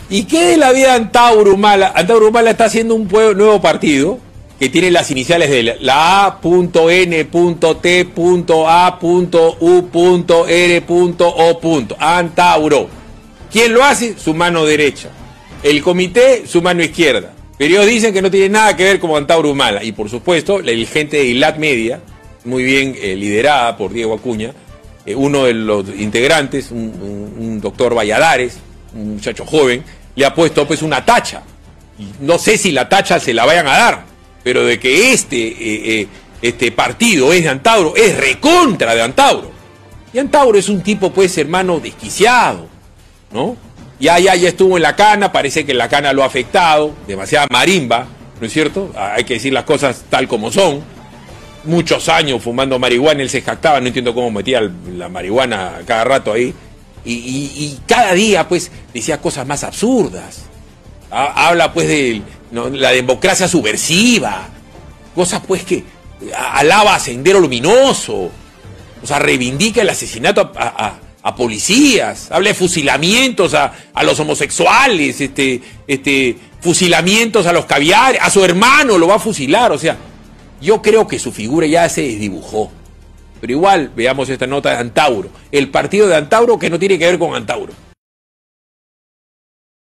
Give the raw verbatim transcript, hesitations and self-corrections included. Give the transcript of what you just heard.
¿Y qué de la vida de Antauro Humala? Antauro Humala está haciendo un nuevo partido que tiene las iniciales de la, la A N T A U R O. Antauro. ¿Quién lo hace? Su mano derecha. El comité, su mano izquierda. Pero ellos dicen que no tiene nada que ver con Antauro Humala. Y por supuesto, la gente de ILAT Media, muy bien eh, liderada por Diego Acuña, eh, uno de los integrantes, un, un, un doctor Valladares, un muchacho joven, le ha puesto pues una tacha. Y no sé si la tacha se la vayan a dar, pero de que este, eh, eh, este partido es de Antauro, es recontra de Antauro. Y Antauro es un tipo, pues, hermano, desquiciado, ¿no? Ya, ya, ya estuvo en la cana, parece que la cana lo ha afectado, demasiada marimba, ¿no es cierto? Hay que decir las cosas tal como son. Muchos años fumando marihuana, él se jactaba, no entiendo cómo metía la marihuana cada rato ahí. Y, y, y cada día, pues, decía cosas más absurdas. Habla, pues, de ¿no? la democracia subversiva. Cosas, pues, que alaba a Sendero Luminoso. O sea, reivindica el asesinato a, a, a policías. Habla de fusilamientos a, a los homosexuales. Este, este, fusilamientos a los caviares. A su hermano lo va a fusilar. O sea, yo creo que su figura ya se desdibujó. Pero igual, veamos esta nota de Antauro. El partido de Antauro que no tiene que ver con Antauro.